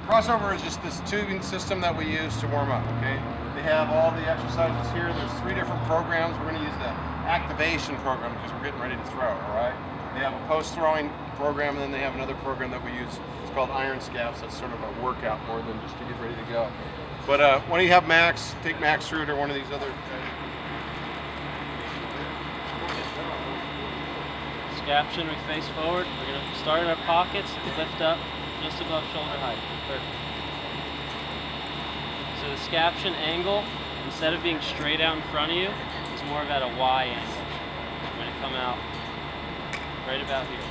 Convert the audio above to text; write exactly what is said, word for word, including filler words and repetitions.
Crossover is just this tubing system that we use to warm up, okay? They have all the exercises here. There's three different programs. We're going to use the activation program because we're getting ready to throw, all right? They have a post-throwing program, and then they have another program that we use. It's called Iron Scaps. That's sort of a workout more than just to get ready to go. But uh, when you have Max, take Max through it or one of these other. Scaption, we face forward. We're going to start in our pockets, lift up just above shoulder height. Perfect. So the Scaption angle, instead of being straight out in front of you, is more of at a Y angle. We're going to come out right about here.